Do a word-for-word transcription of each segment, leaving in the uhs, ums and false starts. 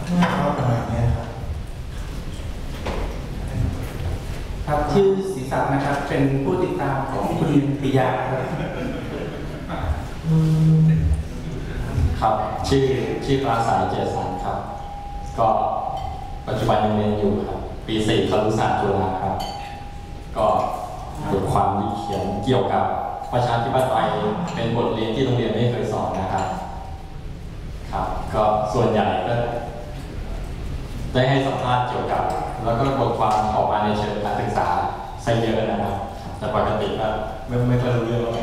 ก็ประมาณนี้ครับครับชื่อศรีศักดิ์นะครับเป็นผู้ติดตามของคุณปิยะครับครับชื่อชื่อปราสาทเจสันครับก็ปัจจุบันยังเรียนอยู่ครับปีสี่ครุศาสตร์จุฬาครับก็บทความที่เขียนเกี่ยวกับประชาธิปไตยเป็นบทเรียนที่โรงเรียนไม่เคยสอนนะครับครับก็ส่วนใหญ่ก็ได้ให้สัมภาษณ์เกี่ยวกับแล้วก็บทความออกมาในเชิงการศึกษาซะเยอะนะครับแต่ปกติก็ไม่ไม่ค่อยรู้เรื่องอะไร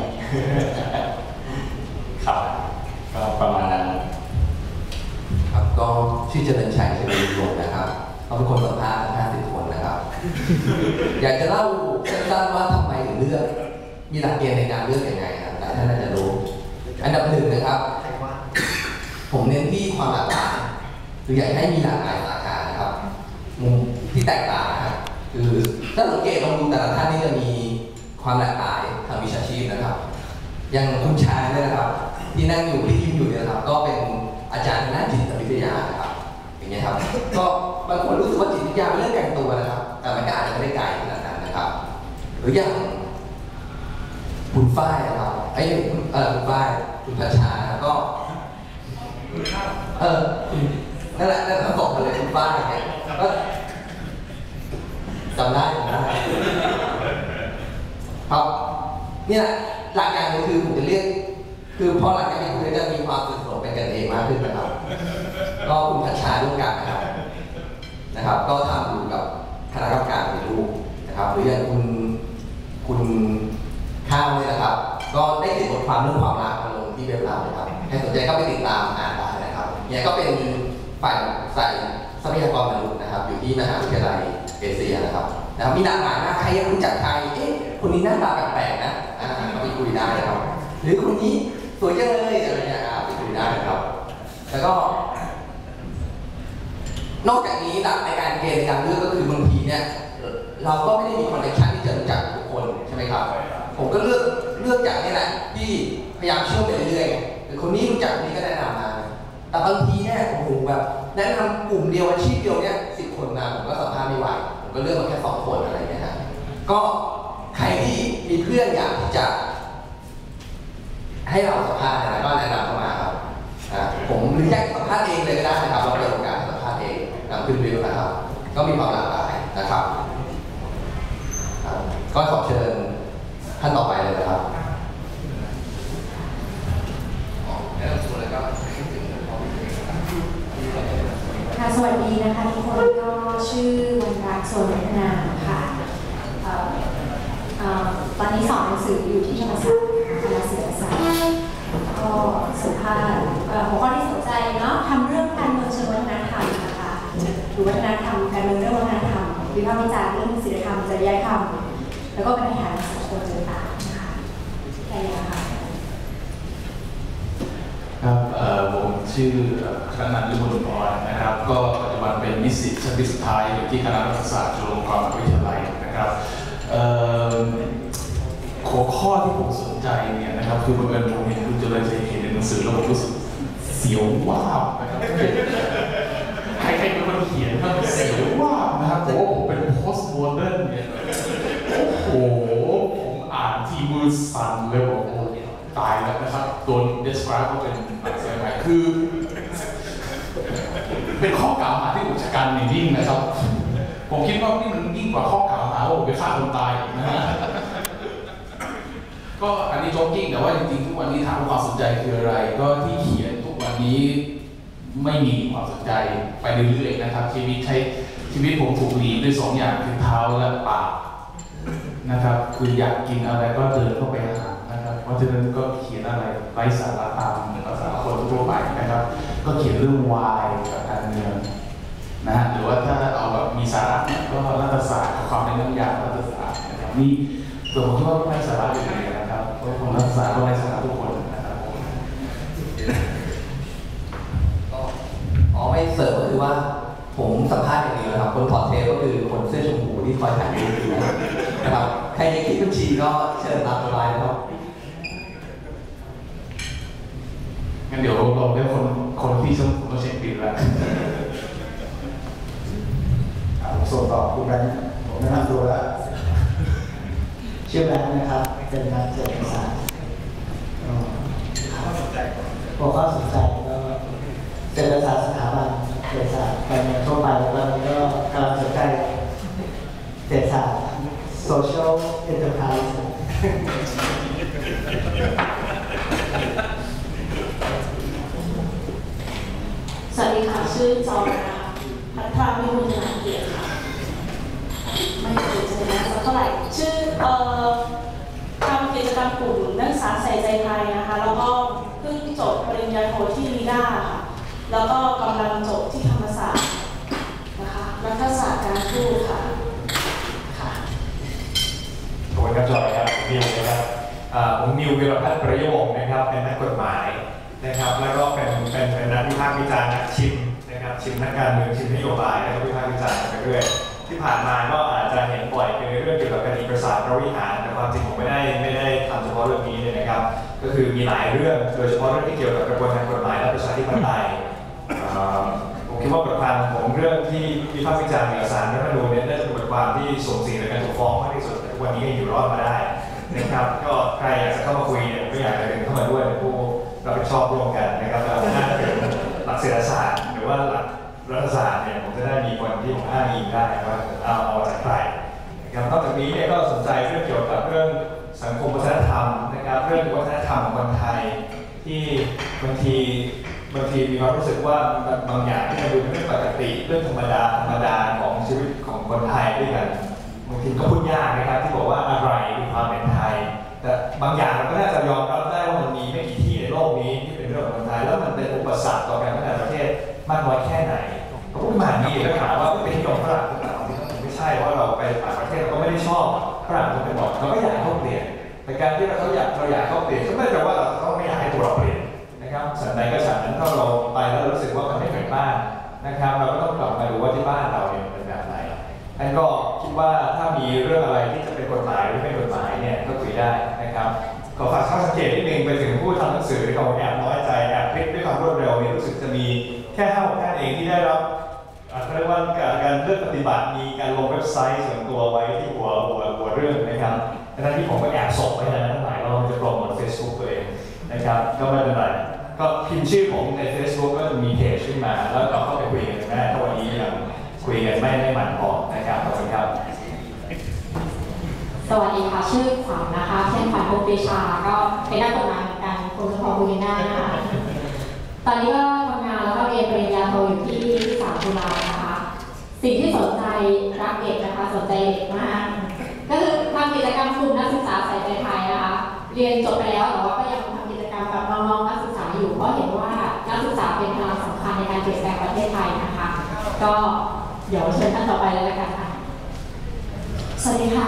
ครับก็ประมาณนั้นครับก็ชื่อเจริญชัยเฉลิมรวมนะครับเขาเป็นคนสัมภาษณ์ทั้งห้าสิบคนนะครับ อยากจะเล่าสั้นๆว่าทำไมถึงเลือกมีหลักเกณฑ์ในการเลือกยังไงครับหลายท่านน่าจะรู้อันดับหนึ่งนะครับผมเน้นที่ความหลากหลายคืออยากให้มีหลากหลายสาขานะครับมุมที่แตกต่างนะครับคือถ้าสังเกตลองดูแต่ละท่านนี่จะมีความหลากหลายทางวิชาชีพนะครับอย่างคุณชายเนี่ยนะครับที่นั่งอยู่ที่ยิ้มอยู่เนี่ยนะครับก็เป็นอาจารย์ด้านจิตวิทยานะครับอย่างเงี้ยครับก็บางคนรู้สึกว่าจิตวิทยาเป็นเรื่องแต่งตัวนะครับแต่มันก็อาจจะไม่ได้ไกลขนาดนั้นนะครับหรืออย่างคุณฝ้ายนะครับไอ้เออคุณฝ้ายคุณพัชชาก็เออนั่นแหละนั่นแหละทั้งสองคนเลยคุณฝ้ายเนี่ยก็จำได้จำได้ครับเนี่ยหลักการก็คือผมจะเรียกคือพอหลังจากนี้คุณจะมีความสนิทสนมเป็นกันเองมากขึ้นนะครับก็คุณพัชชาร่วมกันนะครับนะครับก็ทำอยู่กับคณะกรรมการปฏิรูปนะครับหรืออย่างคุณคุณข้าวเนี่ยนะครับก็ได้ติดบทความเรื่องความรักมาลงที่เว็บเราเลยครับใครสนใจก็ไปติดตามอ่านได้นะครับเนี่ยก็เป็นฝ่ายใส่ทรัพยากรมนุษย์นะครับอยู่ที่มหาวิทยาลัยเอเชียนะครับนะครับมีหลากหลายมากใครยังรู้จักใครเอ๊ะคนนี้หน้าตาแปลกๆนะอ่าไปคุยได้นะครับหรือคนนี้สวยจังเลยอะไรเงี้ยไปคุยได้นะครับแล้วก็นอกจากนี้หลักในการเกณฑ์ในการเลือกก็คือบางทีเนี่ยเราก็ไม่ได้มีคอนเนคชั่นที่จะรู้จักทุกคนใช่ไหมครับผมก็เลือกเลือกจากนี่แหละที่พยายามเชื่อมไปเรื่อยๆหรือคนนี้รู้จักคนนี้ก็แนะนำมาแต่บางทีเนี่ยโอ้โหแบบแนะนำกลุ่มเดียวอาชีพเดียวเนี่ยสิบคนมาผมก็สัมภาษณ์ไม่ไหวผมก็เลือกมาแค่สองคนอะไรเงี้ยฮะก็ใครที่มีเพื่อนอยากที่จะให้เราสัมภาษณ์อะไรก็แนะนำเข้ามาครับผมหรืออยากสัมภาษณ์เองเลยก็ได้นะครับเราเปิดโอกาสสัมภาษณ์เองนำขึ้นวิวนะครับก็มีความหลากหลายนะครับก็ขอเชิญท่านต่อไปเลยนะครับค่ะสวัสดีนะคะทุกคนก็ชื่อวันรักโสนวัฒนาค่ะตอนนี้สอนหนังสืออยู่ที่ธรรมศาสตร์คณะศิลปศาสตร์ก็สัมภาษณ์หัวข้อที่สนใจเนาะทำเรื่องการเมืองเชิงวัฒนธรรมนะคะหรือวัฒนธรรมการเมืองเรื่องวัฒนธรรมวิพากษ์วิจารณ์เรื่องศีลธรรมจริยธรรมแล้วก็ปัญหาสังคมต่างๆนะคะแค่นี้ค่ะครับผมชื่อคณันท์ วิมลพรนะครับก็ปัจจุบันเป็นนิสิตชั้นปีสุดท้ายอยู่ที่คณะรัฐศาสตร์จุฬาลงกรณ์มหาวิทยาลัยนะครับหัวข้อที่ผมสนใจเนี่ยนะครับคือบังเอิญผมเห็นคุณเจริญชัยเขียนในหนังสือแล้วผมรู้สึกเสียวว้าวนะครับใครๆเป็นคนเขียนครับเสียวว้าวนะครับผมว่าผมเป็น post modern เนี่ยโอ้โหผมอ่านทีมือสั่นเลยบอกตายแล้วนะครับโดน describe ว่าเป็นอะไรใหม่คือเป็นข้อกล่าวหาที่อุกชะกันในยิ่งนะครับผมคิดว่านี่มันยิ่งกว่าข้อกล่าวหาว่าผมไปฆ่าคนตายนะฮะก็อันนี้โจ๊กกิ้งแต่ว่าจริงๆทุกวันนี้ถามว่าความสนใจคืออะไรก็ที่เขียนทุกวันนี้ไม่มีความสนใจไปเรื่อยๆนะครับชีวิตใช้ชีวิตผมถูกหลีดด้วยสองอย่างคือเท้าและปากนะครับคืออยากกินอะไรก็เดินเข้าไปหานะครับเพราะฉะนั้นก็เขียนอะไรไร้สาระตามภาษาคนทั่วไปนะครับก็เขียนเรื่องวายกับการเมืองนะฮะหรือว่าถ้าเอาแบบมีสาระก็รัฐศาสตร์ความเป็นเรื่องยาวรัฐศาสตร์นะครับนี่ส่วนผมคิดว่าไร้สาระอยู่ดีนะครับเพราะคนรัฐศาสตร์ก็ไร้สาระทุกคนนะครับอ๋อไม่เสริมก็คือว่าผมสัมภาษณ์อย่างนี้นะครับคนถอดเทปก็คือคนเสื้อชมพูที่คอยถ่ายรูปอยู่นะครับใครยังคิดบัญชีก็เชิญรับสบายนะครับงั้นเดี๋ยวเราได้คนคนที่ชมพูต้องเช็คบิลแล้วส่งต่อคุณแบงค์ผมแนะนำตัวแล้วชื่อแบงค์นะครับเป็นนักเศรษฐศาสตร์หัวข้อสนใจก็เศรษฐศาสตร์สถาบันเศรษฐศาสตร์การเงินทั่วไปแล้วก็กำลังสนใจเศรษฐศาสตร์ social enterprise สวัสดีค่ะชื่อจอมนะคะพัทราวิบูลย์นาเกียรติค่ะไม่เคยเจอนะสักเท่าไหร่ชื่อเอ่อทำกิจกรรมกลุ่มนักศึกษาใส่ใจไทยนะคะแล้วก็เพิ่งจบปริญญาโทที่ลีด้าค่ะแล้วก็กำลังจบที่ธรรมศาสตร์นะคะรัฐศาสตร์การทูตค่ะค่ะขอบคุณครับจอยครับนิวนะครับผมนิววิรพัฒน์ประโยคนะครับเป็นนักกฎหมายนะครับแล้วก็เป็นเป็นเป็นนักวิพากษ์วิจารณ์นักชิมนะครับชิมนักการเมืองชิมนโยบายแล้วก็วิพากษ์วิจารณ์ไปเรื่อยที่ผ่านมาก็อาจจะเห็นบ่อยเป็นเรื่องเกี่ยวกับคดีประสาทพระวิหารแต่ความจริงผมไม่ได้ไม่ได้ทำเฉพาะเรื่องนี้เลยนะครับก็คือมีหลายเรื่องโดยเฉพาะเรื่องที่เกี่ยวกับกระบวนการกฎหมายและประชาธิปไตยผมคิดว่าบทความของเรื่องที่วิพากษ์วิจารณ์เอกสารรัฐธรรมนูญเนี่ยน่าจะเป็นบทความที่ส่งเสียงในการถูกฟ้องมากที่สุดแต่ทุกวันนี้ยังอยู่รอดมาได้นะครับก็ใครอยากจะเข้ามาคุยเนี่ยก็อยากจะดึงเข้ามาด้วยเป็นผู้รับผิดชอบร่วมกันนะครับแล้วถ้าเกิดหลักเศรษฐศาสตร์หรือว่าหลักรัฐศาสตร์เนี่ยผมจะได้มีคนที่ผมอ้างอิงได้ว่าเอาเอาจากใครนะครับนอกจากนี้เนี่ยก็สนใจเรื่องเกี่ยวกับเรื่องสังคมวัฒนธรรมนะครับเรื่องวัฒนธรรมของคนไทยที่บางทีบางทีมีความรู้สึกว่าบางอย่างที่มันดูเป็นเรื่องปกติเรื่องธรรมดาธรรมดาของชีวิตของคนไทยด้วยกันบางทีก็พูดยากนะครับที่บอกว่าอะไรคือความเป็นไทยแต่บางอย่างเราก็น่าจะยอมรับได้ว่ามันมีไม่กี่ที่ในโลกนี้ที่เป็นเรื่องของคนไทยแล้วมันเป็นอุปสรรคต่อการพัฒนาประเทศมากน้อยแค่ไหนเขาพูดมานี้แล้วถามว่าเป็นที่ของฝรั่งหรือเปล่าไม่ใช่ว่าเราไปต่างประเทศเราก็ไม่ได้ชอบฝรั่งทุกคนบอกเราก็อยากให้เขาเปลี่ยนแต่การที่เราเขาอยากเราอยากเขาเปลี่ยนก็ไม่ได้แปลว่าเราต้องไม่อยากให้ตัวเราเปลี่ยนนะครับสันใดก็ฉันนั้นถ้าเราไปแล้วรู้สึกว่ามันไม่เหมือนบ้านนะครับเราก็ต้องกลับมาดูว่าที่บ้านเราเนี่ยเป็นแบบไหนอันก็คิดว่าถ้ามีเรื่องอะไรที่จะเป็นกฎหมายหรือไม่กฎหมายเนี่ยก็คุยได้นะครับขอฝากข้อสังเกตนิดนึงไปถึงผู้ทำหนังสือที่เขาแอบน้อยใจแอบพลิกด้วยความรวดเร็วเนี่ยรู้สึกจะมีแค่ห้าหกท่านเองที่ได้รับเขาเรียกว่าการเลือกปฏิบัติมีการลงเว็บไซต์ส่วนตัวไว้ที่หัวหัวหัวเรื่องนะครับดังนั้นที่ผมก็แอบส่งไปนะทั้งหลายเราจะโปรโมท Facebook ตัวเองนะครับก็ไม่เป็นไรก็พิมพ์ชื่อผมใน Facebook ก็จะมีเพจขึ้นมาแล้วเราเข้าไปคุยกันได้ถ้าวันนี้ยังคุยกันไม่ได้หมั่นพอนะครับขอบคุณครับสวัสดีค่ะชื่อขวัญนะคะเช่นขวัญพงษ์ปรีชาก็เป็นนักกฎหมายเหมือนกันคงจะพอคุยกันได้นะคะตอนนี้ก็ทำงานแล้วก็เรียนปริญญาโทอยู่ที่ที่สามจุฬานะคะสิ่งที่สนใจรักเด็กนะคะสนใจเด็กมากก็คือทำกิจกรรมกลุ่มนักศึกษาใส่ใจไทยนะคะเรียนจบไปแล้วแต่ว่าก็ยังทำกิจกรรมกับน้องๆนักศึกษาอยู่เพราะเห็นว่านักศึกษาเป็นพลังสำคัญในการเปลี่ยนแปลงประเทศไทยนะคะก็เดี๋ยวเชิญท่านต่อไปเลยแล้วกันค่ะสวัสดีค่ะ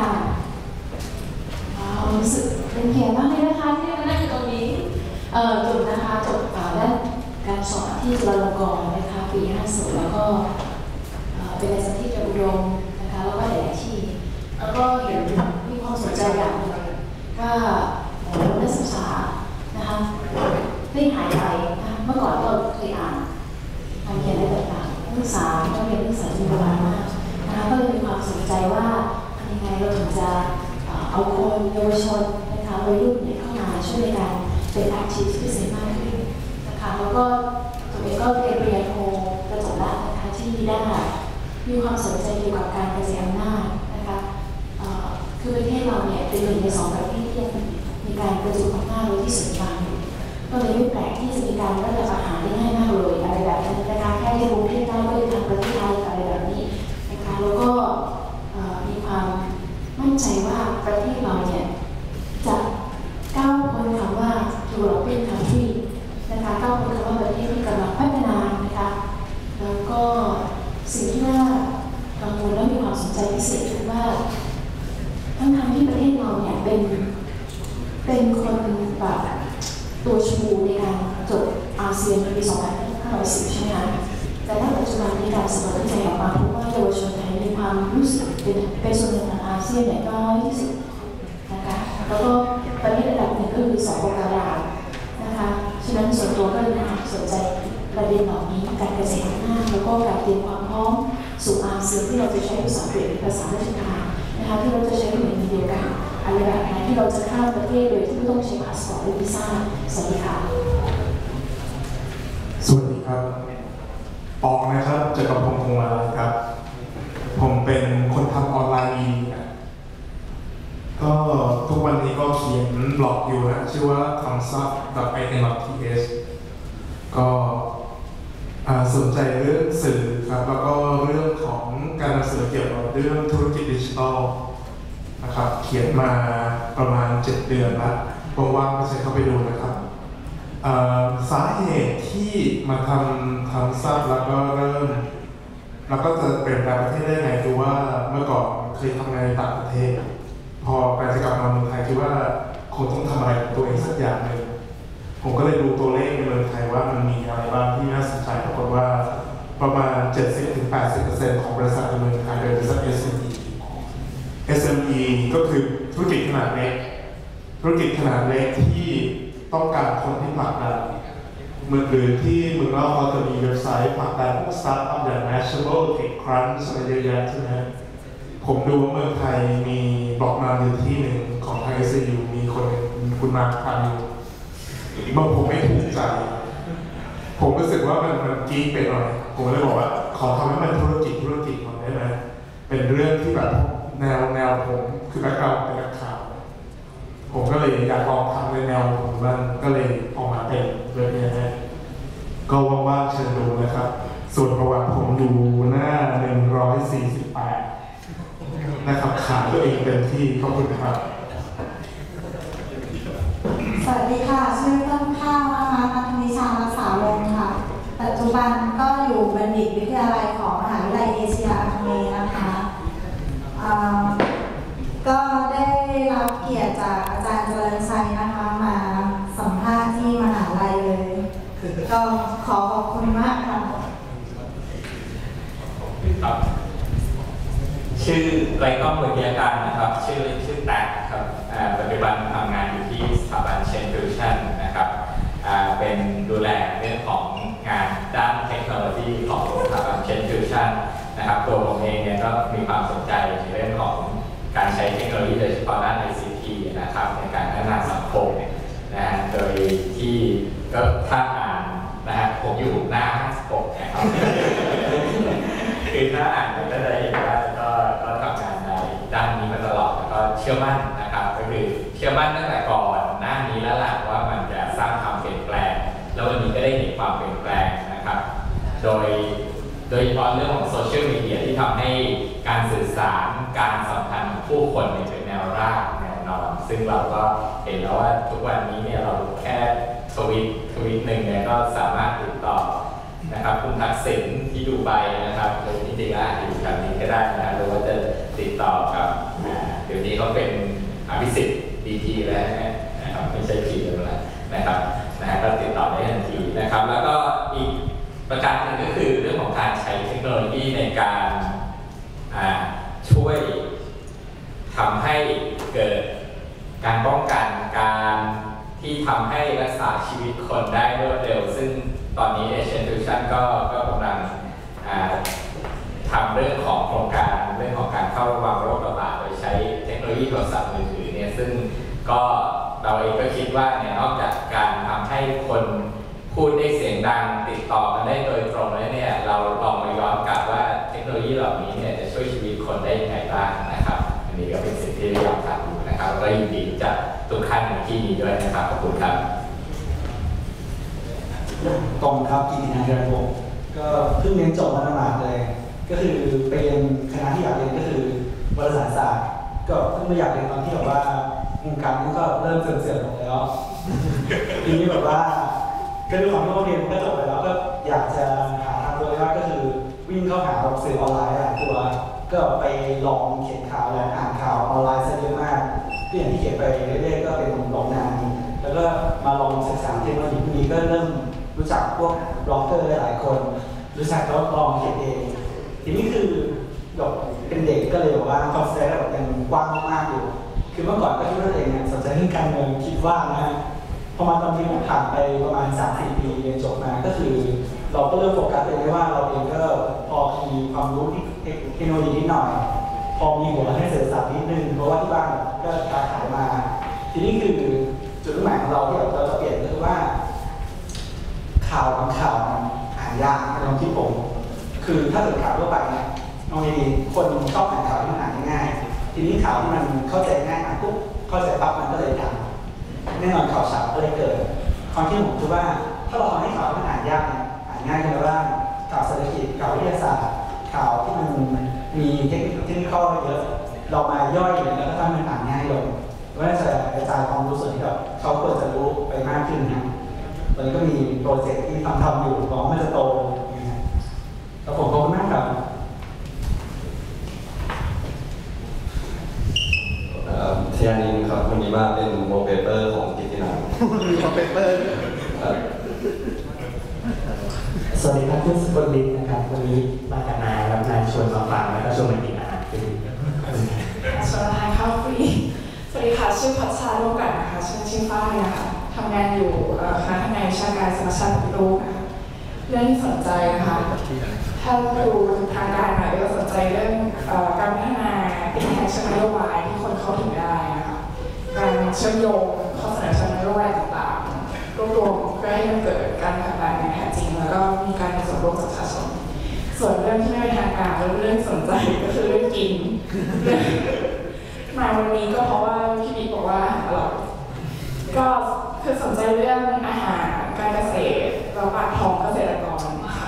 รู้สึกเป็นเกียรติมากเลยนะคะที่มานั่งอยู่ตรงนี้เอ่อจุดนะคะจบด้านการสอนที่จุฬาลงกรณ์นะคะปีห้าสิบแล้วก็เป็นอาจารย์ที่จะอุดมนะคะแล้วก็หลายๆที่แล้วก็เห็นมีความสนใจอย่างหนึ่งว่านักศึกษานะคะได้หายไปนะเมื่อก่อนก็เคยอ่านทำเขียนอะไรต่างๆนักศึกษาก็เรียนนักศึกษาที่โบราณมากนะคะก็เลยมีความสนใจว่าทำยังไงเราถึงจะเอาคนเยาวชนนะคะวัยรุ่นเนี่ยเข้ามาช่วยในการเป็นอาชีพที่พิเศษมากขึ้นนะคะแล้วก็ตัวเองก็เรียนปริญญาโทกระจกละนะคะที่ได้มีความสนใจเกี่ยวกับการกระจายอำนาจนะคะคือประเทศเราเนี่ยเป็นหนึ่งในสองประเทศที่มีการกระจายอำนาจโดยที่ส่วนกลางอยู่ก็เลยไม่แปลกที่จะมีการรัฐประหารได้ง่ายมากเลยอะไรแบบนี้นะคะแค่ที่กรุงเทพได้ก็เลยทำประเทศไทยอะไรแบบนี้นะคะแล้วก็มีความมั่นใจว่าประเทศเราเนี่ยจะก้าวพ้นคำว่า developing country นะคะก้าวพ้นคำว่าประเทศที่กำลังพัฒนานะคะแล้วก็สิ่งที่น่ากังวลและมีความสนใจพิเศษคือว่าทั้งทางที่ประเทศเราเนี่ยเป็นเป็นคนแบบตัวชูในการจบอาเซียนในปีสองพันห้าร้อยสิบใช่ไหมคะแต่ณปัจจุบันมีการสำรวจวิจัยออกมาพบว่าเยาวชนไทยมีความรู้สึกเป็นเป็นส่วนหนึ่งของอาเซียนเนี่ยน้อยที่สุดนะคะแล้วก็ประเทศระดับหนึ่งก็คือสปปลาวนะคะฉะนั้นส่วนตัวก็เลยสนใจประเด็นเหล่านี้ำการเกษตรหน้าแล้วก็การเตรียมความพร้อมสู่อาเซียนที่เราจะใช้ภาษาอังกฤษเป็นภาษาราชการนะคะที่เราจะใช้หน่วยงานเดียวกันอะไรแบบนั้นที่เราจะข้ามประเทศโดยที่ไม่ต้องใช้พาสปอร์ตหรือวีซ่าสวัสดีค่ะสวัสดีครับปองนะครับจักรพงศ์คงมาครับผมเป็นคนทำออนไลน์ดีก็ทุกวันนี้ก็เขียนบล็อกอยู่นะชื่อว่า thumbsup.in.th ก็สนใจเรื่องสื่อครับแล้วก็เรื่องของการนำเสนอเกี่ยวกับเรื่องธุรกิจดิจิทัลนะครับเขียนมาประมาณเจ็ดเดือนแล้วว่างๆก็ใช้เข้าไปดูนะครับสาเหตุที่มาทำทำซับแล้วก็เริ่มแล้วก็จะเปลี่ยนแปลงประเทศได้ไงคือว่าเมื่อก่อนเคยทำงานในต่างประเทศพอไปจะกลับมาเมืองไทยคิดว่าคงต้องทำอะไรกับตัวเองสักอย่างหนึ่งผมก็เลยดูตัวเลขในเมืองไทยว่ามันมีอะไรบ้างที่น่าสนใจปรากฏว่าประมาณ เจ็ดสิบถึงแปดสิบเปอร์เซ็นต์ ของบริษัทในเมืองไทยเป็นบริษัท เอส เอ็ม อี เอส เอ็ม อี ก็คือธุรกิจขนาดเล็กธุรกิจขนาดเล็กที่ต้องการคนที่ผลักดันเมืองหรือที่เมืองนอกเขาจะมีเว็บไซต์ผลักดันพวกสตาร์ทอัพอย่าง Mashable TechCrunch อะไรเยอะแยะใช่ไหมผมดูว่าเมืองไทยมีบล็อกมาอยู่ที่หนึ่งของทาง เอส ยู มีคนคุณมาทำอยู่เมื่อผมไม่ถูกใจผมรู้สึกว่ามันมันกิ๊กไปหน่อยผมเลยบอกว่าขอทำให้มันธุรกิจธุรกิจก่อนได้ไหมเป็นเรื่องที่แบบแนวแนวผมคือแบ็คกราวด์เป็นนักข่าวผมก็เลยอยากลองทำในแนวผมบ้างก็เลยออกมาเป็นเรื่องนี้นะก็ว่างๆเชิญดูนะครับส่วนประวัติผมอยู่หน้าหนึ่งร้อยสี่สิบแปดนะครับขายตัวเองเต็มที่ขอบคุณครับสวัสดีค่ะชื่อต้นข้าวนะคะนักวิชารักษาวงศ์ค่ะปัจจุบันก็อยู่บัณฑิตวิทยาลัยของมหาวิทยาลัยเอเชียอาคเนย์นะคะก็ได้รับเกียรติจากอาจารย์เจริญชัยนะคะมาสัมภาษณ์ที่มหาลัยเลยก็ขอขอบคุณมากค่ะครับชื่อไรก้องวิทยาการนะครับชื่อเล่นชื่อแตกครับปัจจุบันทำงานอยู่ที่สถาบันเชนฟิวชั่นนะครับเป็นดูแลเรื่องของงานด้านเทคโนโลยีของสถาบันเชนฟิวชั่นนะครับตัวผมเองเนี่ยก็มีความสนใจในเรื่องของการใช้เทคโนโลยีโดยเฉพาะด้าน ไอ ซี ที นะครับในการพัฒนาสังคมนะฮะโดยที่ก็ถ้าอ่านนะฮะผมอยู่หน้าปกนะครับคือถ้าอ่านก็จะได้เห็นว่าก็ก็ทำงานในด้านนี้มาตลอดแล้วก็เชื่อมั่นนะครับก็คือเชื่อมั่นตั้งแต่ก่อนหน้านี้แล้วล่ะว่ามันจะสร้างความเปลี่ยนแปลงแล้ววันนี้ก็ได้เห็นความเปลี่ยนแปลงนะครับโดยโดยเฉพาะเรื่องของโซเชียลมีเดียที่ทำให้การสื่อสารการสัมพันธ์ผู้คนเป็นแนวรากแนวนอนซึ่งเราก็เห็นแล้วว่าทุกวันนี้เนี่ยเราแค่ทวิตทวิตหนึ่งเนี่ยก็สามารถติดต่อนะครับคุณทักษิณที่ดูไบนะครับหรือจริงๆอาจจะอยู่แถวนี้ก็ได้นะหรือว่าจะติดต่อกับเดี๋ยวนี้เขาเป็นอภิสิทธิ์ดีทีแล้วนะครับไม่ใช่ขีดแล้วนะครับนะฮะก็ติดต่อได้ทันทีนะครับแล้วก็อีกประการหนึ่งก็คือเรื่องของการใช้เทคโนโลยีในการช่วยทำให้เกิดการป้องกันการที่ทำให้รักษาชีวิตคนได้รวดเร็วซึ่งตอนนี้ Asian Fusion ก็ก็กำลังทำเรื่องของโครงการเรื่องของการเข้าระวังโรคระบาดโดยใช้เทคโนโลยีโทรศัพท์มือถือเนี่ยซึ่งก็เราเองก็คิดว่าเนี่ยนอกจากการทำให้คนพูดได้เสียงดังติดต่อกันได้โดยตรงแล้วเนี่ยเราลองมาย้อนกลับว่าเทคโนโลยีเหล่านี้เนี่ยจะช่วยชีวิตคนได้ยังไงบ้างนะครับอันนี้ก็เป็นสิ่งที่เราอยากทำอยู่นะครับก็ยินดีจากทุกท่านในที่นี้ด้วยนะครับขอบคุณครับตรงครับกิตินันท์ เรือนวงศ์ก็เพิ่งเรียนจบมาหมาดเลยก็คือไปเรียนคณะที่อยากเรียนก็คือวารสารศาสตร์ก็เพิ่งมาอยากเรียนตอนที่แบบว่าวงการนี้ก็เริ่มเสื่อมๆลงแล้วทีนี้แบบว่าก็ด้วยความที่เราเรียนก็จบไปแล้วก็อยากจะหาทางตัวว่าก็คือวิ่งเข้าหาสื่อออนไลน์หลายตัวก็ไปลองเขียนข่าวลองอ่านข่าวออนไลน์ซะเยอะมากก็อย่างที่เขียนไปเรื่อยๆก็เป็นลองนานแล้วก็มาลองศึกษาเทคโนโลยีพวกนี้ก็เริ่มรู้จักพวกบล็อกเกอร์หลายคนรู้จักแล้วลองเขียนเองทีนี้คือแบบเป็นเด็กก็เลยบอกว่าคอนเซ็ปต์แบบยังกว้างมากๆอยู่คือเมื่อก่อนก็คิดว่าตัวเองเนี่ยสนใจเรื่องการเมืองคิดว่านะฮะพอมาตอนนี้ผมผ่านไปประมาณ สามถึงสี่ ปีเรียนจบมาก็คือเราก็เริ่มโฟกัสเลยว่าเราเองก็พอมีความรู้ที่เทคโนโลยีนิดหน่อยพอมีหัวให้เศรษฐศาสตร์นิดนึงเพราะว่าที่บ้านก็ค้าขายมาทีนี้คือจุดมุ่งหมายของเราที่เราจะเปลี่ยนก็คือว่าข่าวบางข่าวมันอ่านยากในความคิดผมคือถ้าเกิดข่าวทั่วไปเนี่ยน้องดีคนชอบอ่านข่าวที่มันอ่านง่ายทีนี้ข่าวที่มันเข้าใจง่ายอ่านปุ๊บเข้าใจปั๊บมันก็เลยดังแน่นอนข่าวสารก็เลยเกิดความคิดผมคือว่าถ้าเราทำให้ข่าวที่มันอ่านยากเนี่ยอ่านง่ายขึ้นมาบ้างข่าวเศรษฐกิจข่าววิทยาศาสตร์ข่าวที่มันมีเทคนิคเทคนิคเยอะเรามาย่อยแล้วก็ทำให้มันอ่านง่ายลงว่าจะกระจายความรู้ส่วนที่แบบเขาควรจะรู้ไปมากขึ้นนะตอนนี้ก็มีโปรเจกต์ที่ทำทำอยู่หวังว่ามันจะโตนะแล้วผมขอบคุณมากครับเทียนินครับคนนี้ว่าเป็นโมเปเปอร์ของกิตตินันมีโมเปเปอร์สวัสดีครับคุณสุบลลิศนะครับวันนี้มากับนายรับนายชวนมาฟังแล้วก็ชวนมากินอาหารฟรีชวนทานข้าวฟรีสวัสดีค่ะชื่อพัชชาโลกันนะคะชื่อชื่อฝ้ายนะคะทำงานอยู่คณะทำงานวิชาการสารสนเทศโลกนะคะเรื่องที่สนใจนะคะถ้าดูทางการนะก็สนใจเรื่องการพัฒนาเป็นแทนเชิงนโยบายที่คนเข้าถึงได้นะคะการเชื่อมโยงข้อเสนอเชิงนโยบายต่างๆรวบรวมเพื่อให้มันเกิดการผลักดันอย่างแท้จริงแล้วก็มีการมีส่วนร่วมจากประชาชนส่วนเรื่องที่ไม่เป็นทางการเรื่องสนใจก็คือเรื่องกินมาวันนี้ก็เพราะว่าพี่บิ๊กบอกว่าอร่อยก็คือสนใจเรื่องอาหารการเกษตรแล้วปากท้องเกษตรกรค่ะ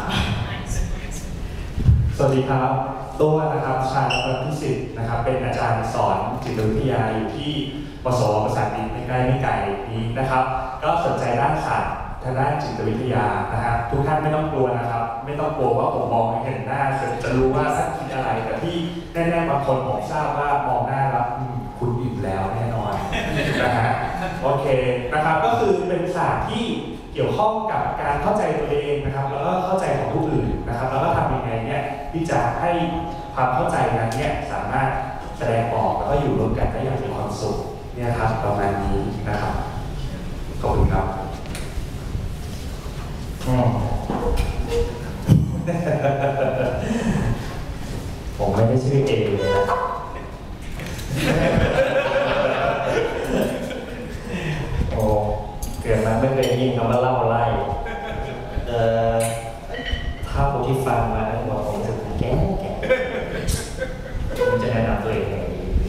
สวัสดีครับตัวนะครับชาญรัตน์พิสิทธิ์นะครับเป็นอาจารย์สอนจิตวิทยาอยู่ที่ปสวประสาทดินไม่ใกล้ไม่ไกลนี้นะครับก็สนใจด้านศาสตร์ทางด้านจิตวิทยานะครับทุกท่านไม่ต้องกลัวนะครับไม่ต้องกลัวว่าผมมองไม่เห็นหน้าจะรู้ว่าท่านคิดอะไรแต่ที่แน่ๆบางคนผมทราบว่ามองหน้าแล้วคุณอิ่มแล้วแน่นอนนะฮะโอเคนะครับก็คือเป็นศาสตร์ที่เกี่ยวข้องกับการเข้าใจตัวเองนะครับแล้วก็เข้าใจของผู้อื่นนะครับแล้วก็ทำยังไงเนี่ยที่จะให้ความเข้าใจนั้นเนี่ยสามารถแสดงออกแล้วก็อยู่ร่วมกันได้อย่างมีความสุขเนี่ยครับประมาณนี้นะครับขอบคุณครับผมไม่ได้ชื่อเอเลยนะโอ้เกิดมาไม่เคยยินคำว่าเล่าไล่เอ่อถ้าผมที่ฟังมาทั้งหมดผมจะแก่แก่ผมจะแนะนำตัวเองไง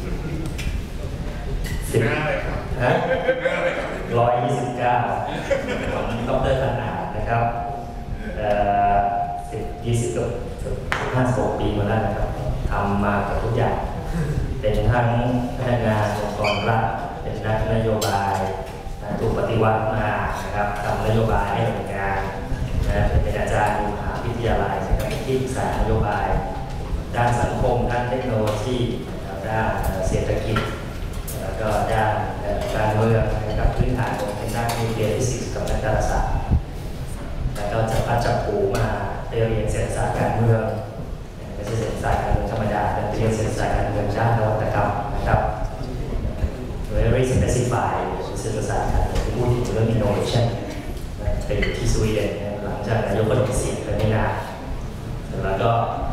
สิบฮะร้อยยี่สิบเก้าผมดร.ธนานะครับเอ่อสิบยี่สิบกับห้าสิบหกปีมาแล้วนะครับทำมากับทุกอย่างเป็นทั้งพนักงานองค์กรรัฐเป็นนักนโยบายถูกปฏิวัติมานะครับทำนโยบายให้หน่วยงานนะเป็นอาจารย์มหาวิทยาลัยนะครับที่ปรึกษานโยบายด้านสังคมด้านเทคโนโลยีด้านเศรษฐกิจแล้วก็ด้านการเมืองนะครับพื้นฐานของเป็นด้านนิวเคลียร์ฟิสิกส์กับนักดาราศาสตร์แล้วก็จะพัดจับผูมาเรียนเศรษฐศาสตร์การเมืองไม่ใช่เศรษฐศาสตร์การเมืองธรรมดาแต่เรียนเศรษฐศาสตร์การเมืองด้านนวัตกรรมนะครับโดย very specified เศรษฐศาสตร์การเมืองที่พูดถึงเรื่อง innovation ไปอยู่ที่สวีเดนหลังจากนายกรัฐมนตรีไปไม่นานแล้วก็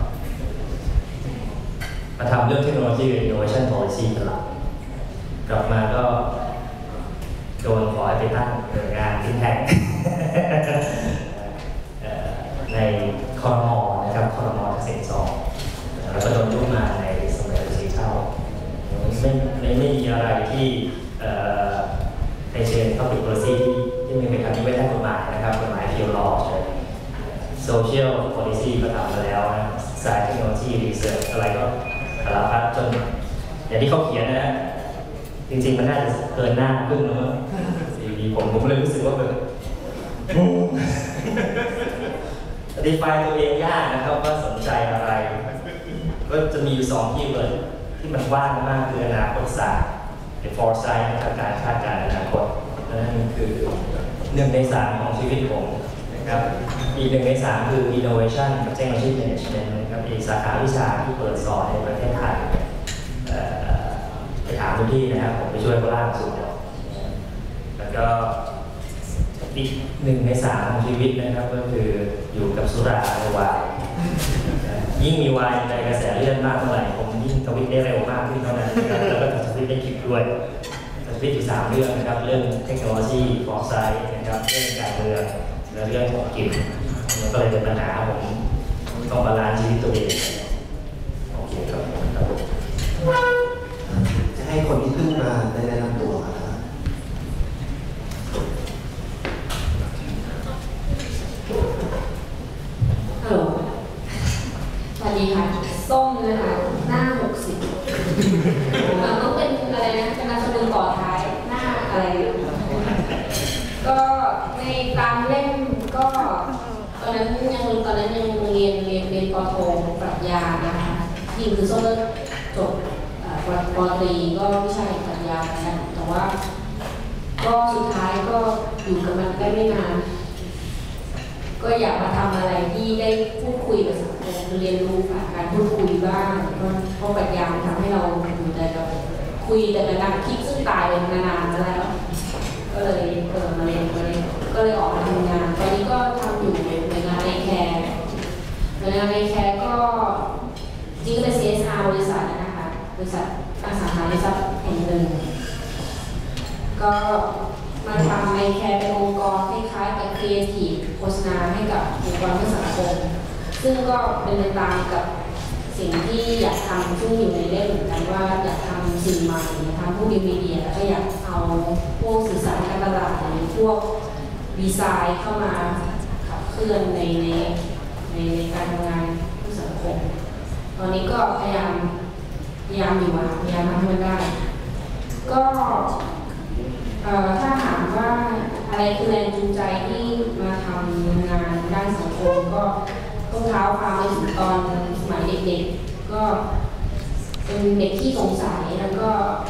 มาทำเรื่องเทคโนโลยี innovation policy เป็นหลักกลับมาก็โดนขอให้ไปตั้งหน่วยงานทิ้งแห่งในคอรมอนะครับคอรมอเกษตรสองแล้วก็โดนยุบมาในสมัยรัชกาลที่เก้าไม่ไม่ไม่มีอะไรที่ในเชิง public policy ที่ที่มีเป็นคำนิเวศทางกฎหมายนะครับกฎหมาย pure law ใช่ social policy ก็ทำมาแล้วนะสายเทคโนโลยี research อะไรก็สารพัดจนอย่างที่เขาเขียนนะจริงๆมันน่าจะเกินหน้าขึ้นแล้วมั้งดีผมผมเลยรู้สึกว่าแบบดีไฟตัวเองยากนะครับว่าสนใจอะไรก็จะมีอยู่สองที่เลยที่มันว่างมากคืออนาคตศาสตร์ the foresight นะครับการคาดการณ์อนาคตนั่นคือหนึ่งในสามของชีวิตผมนะครับอีกหนึ่งในสามคือ innovation กับ technology management นะครับอีกสาขาวิชาที่เปิดสอนในประเทศไทยไปถามทุกที่นะครับผมไปช่วยเขาล่างสุดแล้วก็อีกหนึ่งในสามของชีวิตนะครับก็คืออยู่กับสุราและวายยิ่งมีวายในกระแสเลือดมากเท่าไหร่ผมยิ่งทวิตได้เร็วมากขึ้นเท่านั้นนะครับแล้วก็ทวิตได้คลิปด้วยทวิตอยู่สามเรื่องนะครับเรื่องเทคโนโลยีฟอร์ไซต์นะครับเรื่องการเมืองและเรื่องของกินมันก็เลยเป็นปัญหาผมต้องบาลานซ์ชีวิตตัวเองโอเคครับครับจะให้คนที่เพิ่งมาได้แนะนำตัวครับฮัลโหลสวัสดีค่ะส้มนะคะหน้าหกสิบต้องเป็นอะไรนะเป็นนามสกุลต่อท้ายหน้าอะไรก็ในตามเล่มก็ตอนนั้นยังตอนนั้นยังเรียนเรียนเรียนปโทปรัชญานะคะจริงคือส้มเลิกจบปตรีก็วิชาปรัชญากันแต่ว่าก็สุดท้ายก็อยู่กับมันได้ไม่นานก็อยากมาทำอะไรที่ได้พูดคุยกับสังคมเรียนรู้ผ่านการพูดคุยบ้างเพราะปรัชญาทำให้เราอยู่แต่กับคุยแต่กับการคิดซึ่งตายเป็นนานๆแล้วก็เลยเปิดมาเรียนมาเรียนก็เลยออกมาทำงานตอนนี้ก็ทำอยู่ในหน่วยงานในแคร์หน่วยงานในแคร์ก็จริงๆเป็น ซี เอส อาร์ บริษัทนะคะบริษัทอสังหาริมทรัพย์แห่งหนึ่งก็มาทำไอแคร์เป็นองค์กรคล้ายๆกับครีเอทีฟโฆษณาให้กับองค์กรเพื่อสังคมซึ่งก็เป็นไปตามกับสิ่งที่อยากทำซึ่งอยู่ในเล่มเหมือนกันว่าอยากทำสิ่งใหม่ทำพวกมีเดียแล้วก็อยากเอาพวกสื่อสารการตลาดหรือพวกดีไซน์เข้ามาขับเคลื่อนในในในในการทำงานเพื่อสังคมตอนนี้ก็พยายามพยายามอยู่อ่ะพยายามทำให้มันได้ก็ถ้าถามว่าอะไรคือแรงจูงใจที่มาทำงานด้านสังคมก็ต้องเท้าความไปถึงตอนสมัยเด็กๆก็เป็นเด็กที่สงสัยแล้วก็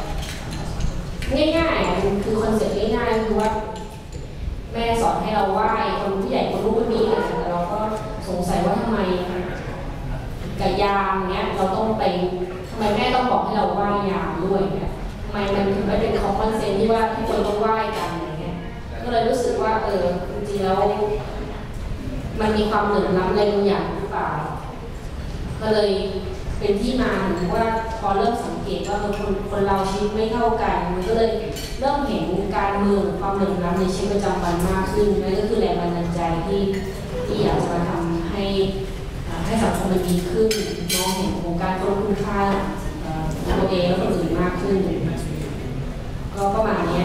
ง่ายๆคือคอนเซ็ปต์ง่ายๆคือว่าแม่สอนให้เราไหว้คนผู้ใหญ่คนรู้คนนี้แต่เราก็สงสัยว่าทำไมกับยามเนี้ยเราต้องไปทำไมแม่ต้องบอกให้เราไหว้ยามด้วยเนี่ยทำไมมันถึงไม่เป็นคอมมอนเซนส์ที่ว่าทุกคนต้องไหว้กันอะไรเงี้ยก็เลยรู้สึกว่าเออจริงๆแล้วมันมีความเหลื่อมล้ำอะไรบางอย่างหรือเปล่าก็เลยเป็นที่มาถึงว่าพอเริ่มสังเกตว่าคนคนเราชีวิตไม่เท่ากันมันก็เลยเริ่มเห็นการเมืองความเหลื่อมล้ำในชีวิตประจำวันมากขึ้นนั่นก็คือแรงบันดาลใจที่ที่อยากจะมาทำให้ให้สังคมมันดีขึ้นมองเห็นของการลดคุณค่าตัวเองและคนอื่นมากขึ้นก็ประมาณนี้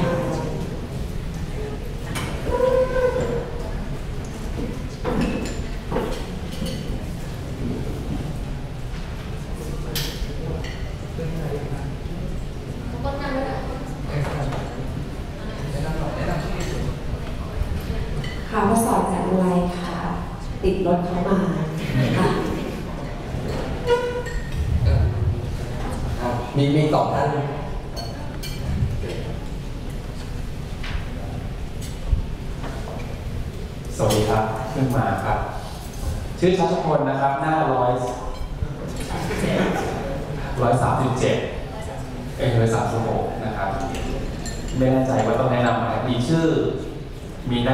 ค่ะมาสอนจากอะไรค่ะติดรถเขามาค่ะมีมีสองท่านสวัสดีครับขึ้นมาครับชื่อชัชพลนะครับหน้าร้อยร้อยสามสิบเจ็ดเอ็นร้อยสามสิบหกนะครับไม่แน่ใจว่าต้องแนะนำอะไรมีชื่อมีหน้า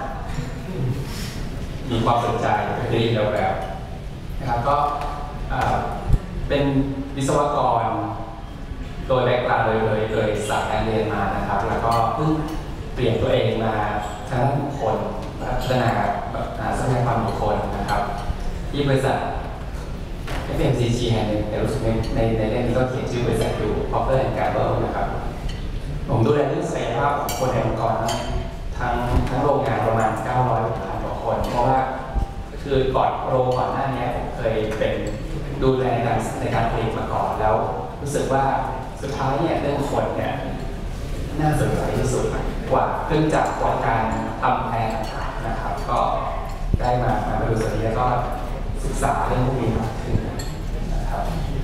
มีความสนใจเป็นดีแล้วแบบนะครับก็เป็นวิศวกรโดยแบ็กกราวด์เลยเลยโดยสายการเรียนมานะครับแล้วก็เพิ่งเปลี่ยนตัวเองมาทางด้านบุคคลพัฒนาทรัพยากรบุคคลนะครับที่บริษัท เอฟ เอ็ม ซี จี แห่งหนึ่งแต่รู้สึกในในในเรื่องนี้ก็เขียนชื่อบริษัทอยู่ Procter แอนด์ Gamble นะครับผมดูแลเรื่องศักยภาพของคนในองค์กรทั้งทั้งโรงงานประมาณเก้าร้อยพันกว่าคนเพราะว่าคือก่อนโรงก่อนหน้านี้ผมเคยเป็นดูแลในการในการผลิตมาก่อนแล้วรู้สึกว่าสุดท้ายเนี่ยเรื่องคนเนี่ยน่าสนใจที่สุดกว่าเครื่องจักรกว่าการทำแพรต่างๆนะครับก็ได้มามาดูส่วนนี้แล้วก็ศึกษาเรื่องพวกนี้มากขึ้นนะครับ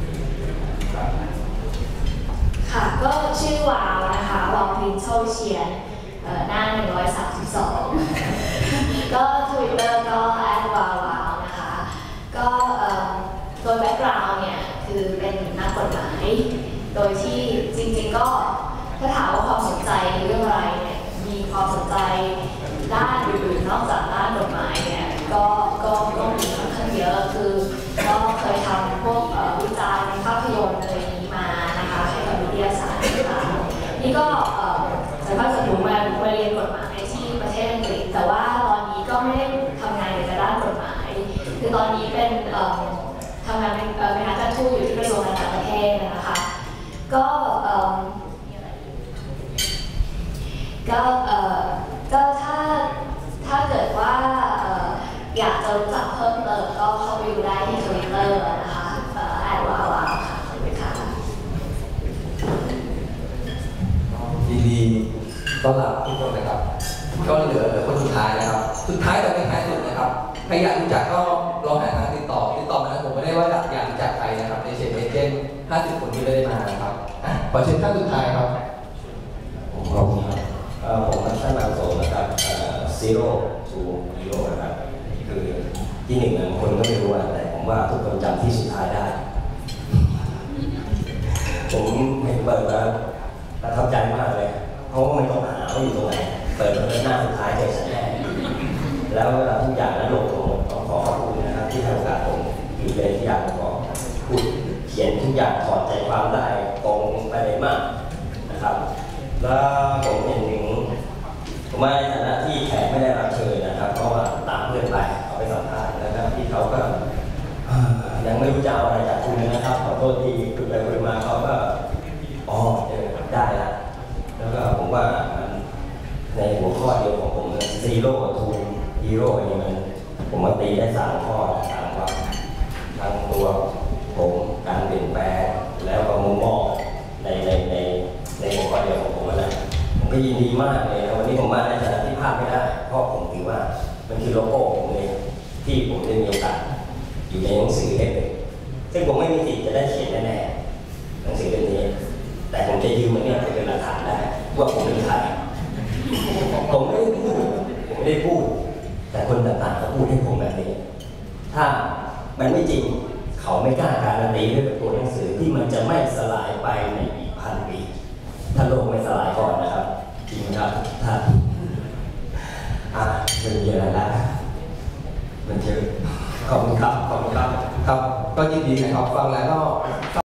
ค่ะก็ชื่อวาวนะคะวาวพรินโชเชียนหน้าหนึ่งร้อยสามสิบสองก็ทวิตเตอร์ก็แอดวาวาวนะคะก็โดยแบ็กกราวด์เนี่ยคือเป็นนักกฎหมายโดยที่จริงๆก็ถ้าถามว่าความสนใจเรื่องอะไรเนี่ยมีความสนใจด้านทำงานเป็นเป็นนักการทูตอยู่ที่กระทรวงการต่างประเทศนะคะก็ก็ก็ถ้าถ้าเกิดว่าอยากจะรู้จักเพิ่มเติมก็เข้าไปดูได้ที่ Twitter นะคะแอดวาวาวค่ะขอบคุณค่ะดีดีต้อนรับทุกคนนะครับก็เหลือเหลือคนสุดท้ายนะครับสุดท้ายแต่ไม่ท้ายสุดนะครับใครอยากรู้จักก็ลองหาทางติดต่อติดต่อมานะผมไม่ได้ว่าอยากอยากรู้จักใครนะครับในเชิงเอเจนต์ห้าสิบคนที่ไม่ได้มานะครับขอเชิญท่านสุดท้ายครับผมขอบคุณครับผมท่านนางโสนะครับ zero to hero นะครับคือที่หนึ่งบางคนก็ไม่รู้แต่ผมว่าทุกคนจำที่สุดท้ายได้ผมเห็นเปิดมาประทับใจมากเลยเพราะว่าไม่ต้องหาว่าอยู่ตรงไหนเปิดมาเป็นหน้าสุดท้ายใจฉันแน่แล้วทุกอย่างนั้นลงตัวหมดต้องขอขอบคุณนะครับที่ให้โอกาสผมอยู่ในที่อยากขอพูดเขียนทุกอย่างถอดใจความได้ตรงไปได้มากนะครับแล้วผมเห็นถึงผมมาในฐานะที่แขกไม่ได้รับเชิญนะครับเพราะว่าตามเพื่อนไปเขาไปสัมภาษณ์แล้วก็ที่เขาก็ยังไม่รู้จะเอาอะไรจากคุณนะครับขอโทษที่คุยไปคุยมาเขาก็อ๋อได้ละแล้วก็ผมว่าในหัวข้อเดียวของผมซีโร่ทูฮีโร่นี่มันผมมาตีได้สามข้อสามว่าทั้งตัวผมการเปลี่ยนแปลงแล้วก็มุมมองในในในในหัวข้อเดียวของผมนะผมก็ยินดีมากเลยวันนี้ผมมาในฐานะที่พลาดไม่ได้เพราะผมถือว่ามันคือโลโก้ผมเองที่ผมได้มีโอกาสอยู่ในหนังสือเล่มนึงซึ่งผมไม่มีสิทธิ์จะได้เขียนแน่ๆหนังสือเล่มนี้แต่ผมจะยืมมันเนี่ยเป็นหลักฐานได้ว่าผมเป็นใครผมไม่ได้พูดผมไม่ได้พูดแต่คนต่างๆเขาพูดให้ผมแบบนี้ถ้ามันไม่จริงเขาไม่กล้าการันตีด้วยตัวหนังสือที่มันจะไม่สลายไปในอีกพันปีถ้าโลกไม่สลายก่อนนะครับจริงครับท่านอ่ะมันมีอะไรละมันเจอขอบคุณครับขอบคุณครับครับก็ยินดีนะครับฟังแล้วก็เข้า